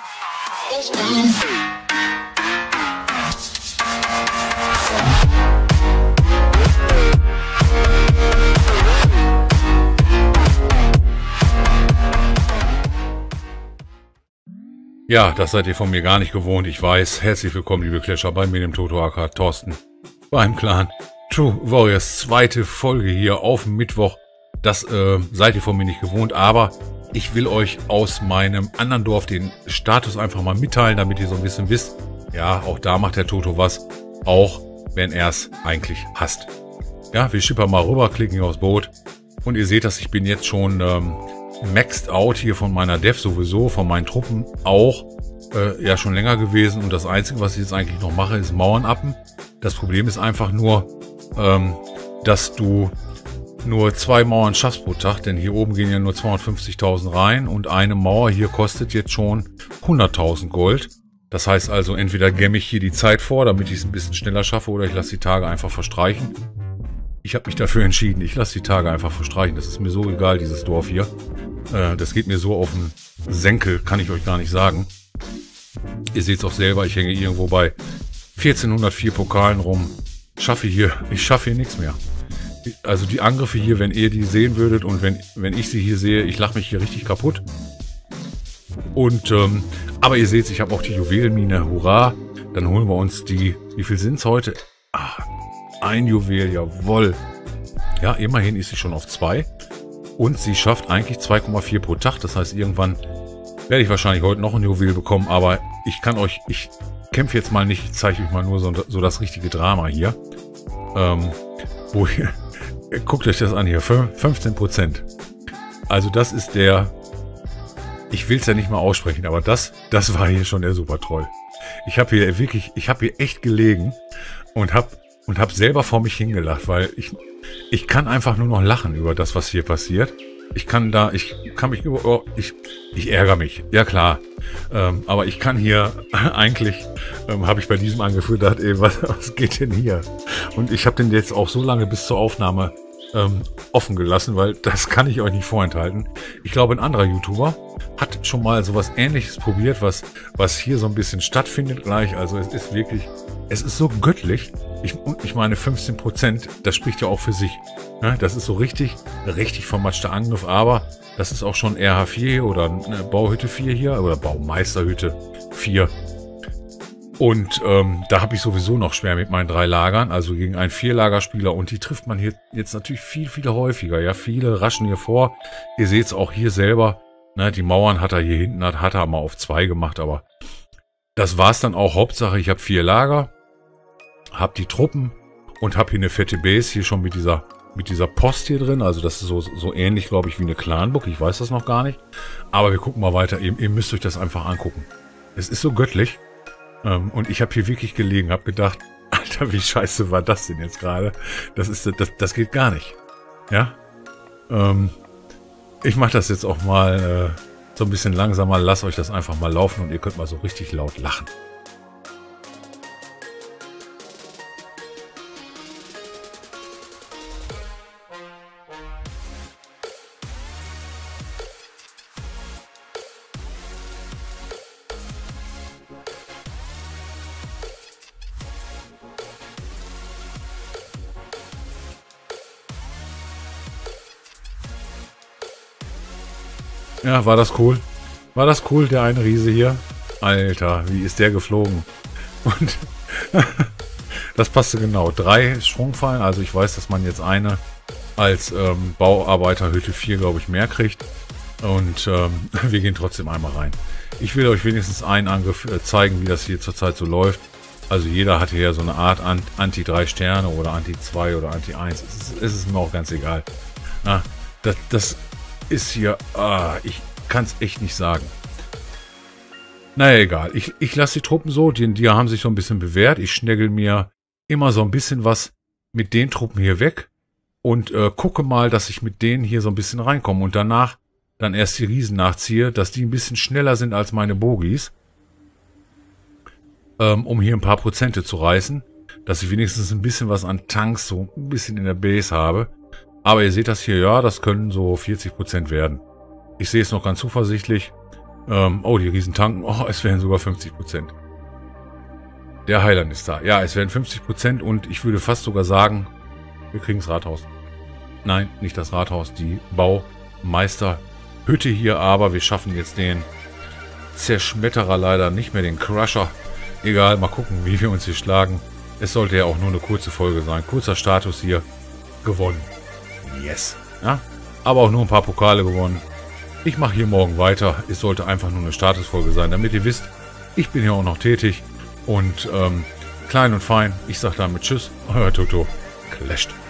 Ja, das seid ihr von mir gar nicht gewohnt, ich weiß. Herzlich willkommen, liebe Clasher, bei mir, dem Toto aka Thorsten, beim Clan True Warriors. Zweite Folge hier auf Mittwoch. Das seid ihr von mir nicht gewohnt, aber ich will euch aus meinem anderen Dorf den Status einfach mal mitteilen, damit ihr so ein bisschen wisst, ja, auch da macht der Toto was, auch wenn er es eigentlich hasst. Ja, wir schippern mal rüber, klicken hier aufs Boot und ihr seht, dass ich bin jetzt schon maxed out hier von meiner Dev sowieso, von meinen Truppen auch, ja schon länger gewesen, und das Einzige, was ich jetzt eigentlich noch mache, ist Mauern appen. Das Problem ist einfach nur, dass du nur 2 Mauern schaffst pro Tag, denn hier oben gehen ja nur 250.000 rein und eine Mauer hier kostet jetzt schon 100.000 Gold. Das heißt also, entweder gemme ich hier die Zeit vor, damit ich es ein bisschen schneller schaffe, oder ich lasse die Tage einfach verstreichen. Ich habe mich dafür entschieden, ich lasse die Tage einfach verstreichen. Das ist mir so egal, dieses Dorf hier. Das geht mir so auf den Senkel, kann ich euch gar nicht sagen. Ihr seht es auch selber, ich hänge irgendwo bei 1404 Pokalen rum. Ich schaffe hier nichts mehr. Also die Angriffe hier, wenn ihr die sehen würdet und wenn ich sie hier sehe, ich lache mich hier richtig kaputt. Und, aber ihr seht, ich habe auch die Juwelenmine, hurra. Dann holen wir uns die, wie viel sind es heute? Ein Juwel, jawohl. Ja, immerhin ist sie schon auf 2. Und sie schafft eigentlich 2,4 pro Tag. Das heißt, irgendwann werde ich wahrscheinlich heute noch ein Juwel bekommen. Aber ich kämpfe jetzt mal nicht. Ich zeige euch mal nur so das richtige Drama hier. Guckt euch das an hier. 15%. Also das ist der... Ich will es ja nicht mal aussprechen, aber das war hier schon der Super-Troll. Ich habe hier echt gelegen und hab selber vor mich hingelacht, weil ich kann einfach nur noch lachen über das, was hier passiert. Ich ärgere mich, ja klar. Aber ich kann hier, eigentlich habe ich bei diesem Angriff gedacht, ey, was geht denn hier? Und ich habe den jetzt auch so lange bis zur Aufnahme offen gelassen, weil das kann ich euch nicht vorenthalten. Ich glaube, ein anderer YouTuber hat schon mal sowas Ähnliches probiert, was hier so ein bisschen stattfindet gleich. Also es ist so göttlich. Ich meine 15%, das spricht ja auch für sich. Ja, das ist so richtig vermatschter Angriff, aber das ist auch schon RH4 oder eine Bauhütte 4 hier oder Baumeisterhütte 4. Und da habe ich sowieso noch schwer mit meinen 3 Lagern, also gegen einen 4-Lagerspieler, und die trifft man hier jetzt natürlich viel häufiger. Ja, viele raschen hier vor. Ihr seht es auch hier selber. Ne, die Mauern hat er hier hinten, hat er mal auf 2 gemacht, aber das war's dann auch. Hauptsache, ich habe 4 Lager, habe die Truppen und habe hier eine fette Base hier schon mit dieser Post hier drin. Also das ist so ähnlich, glaube ich, wie eine Clanburg. Ich weiß das noch gar nicht. Aber wir gucken mal weiter. Ihr müsst euch das einfach angucken. Es ist so göttlich. Und ich habe hier wirklich gelegen, habe gedacht, Alter, wie scheiße war das denn jetzt gerade? Das geht gar nicht. Ja. Ich mache das jetzt auch mal so ein bisschen langsamer. Lasst euch das einfach mal laufen und ihr könnt mal so richtig laut lachen. Ja, war das cool? War das cool, der eine Riese hier? Alter, wie ist der geflogen? Und das passte genau. 3 Sprungfallen, also ich weiß, dass man jetzt eine als Bauarbeiterhütte 4, glaube ich, mehr kriegt. Und wir gehen trotzdem einmal rein. Ich will euch wenigstens einen Angriff zeigen, wie das hier zurzeit so läuft. Also jeder hat hier so eine Art Anti 3 Sterne oder Anti 2 oder Anti 1. Es ist mir auch ganz egal. Na, das ist hier... ich kann es echt nicht sagen. Naja, egal. Ich lasse die Truppen so. Die haben sich so ein bisschen bewährt. Ich schnägel mir immer so ein bisschen was mit den Truppen hier weg. Und gucke mal, dass ich mit denen hier so ein bisschen reinkomme. Und danach dann erst die Riesen nachziehe, dass die ein bisschen schneller sind als meine Bogis. Um hier ein paar Prozente zu reißen. Dass ich wenigstens ein bisschen was an Tanks so ein bisschen in der Base habe. Aber ihr seht das hier, ja, das können so 40% werden. Ich sehe es noch ganz zuversichtlich. Oh, die Riesentanken. Oh, es wären sogar 50%. Der Heiland ist da. Ja, es wären 50% und ich würde fast sogar sagen, wir kriegen das Rathaus. Nein, nicht das Rathaus, die Baumeisterhütte hier, aber wir schaffen jetzt den Zerschmetterer leider nicht mehr, den Crusher. Egal, mal gucken, wie wir uns hier schlagen. Es sollte ja auch nur eine kurze Folge sein. Kurzer Status hier. Gewonnen. Yes. Ja, aber auch nur ein paar Pokale gewonnen. Ich mache hier morgen weiter. Es sollte einfach nur eine Statusfolge sein, damit ihr wisst, ich bin hier auch noch tätig. Und klein und fein. Ich sage damit Tschüss, euer Toto. Clasht.